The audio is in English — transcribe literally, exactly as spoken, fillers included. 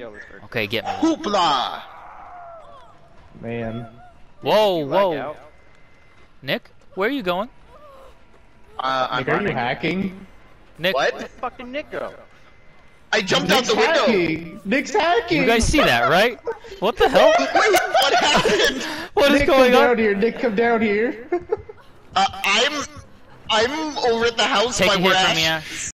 kill this person. Okay, get me. Hoopla! Man. Whoa, You lag whoa. out. Nick, where are you going? Uh, I'm Nick, are you running. hacking? Nick, What? Where'd fucking Nick go? I jumped Nick's out the window! hacking! Nick's hacking! you guys see that, right? What the hell? Wait, what happened? What is Nick, going come on? down here. Nick, come down here. Uh, I'm... I'm over at the house Take by a where hit from Ash... me, Ash.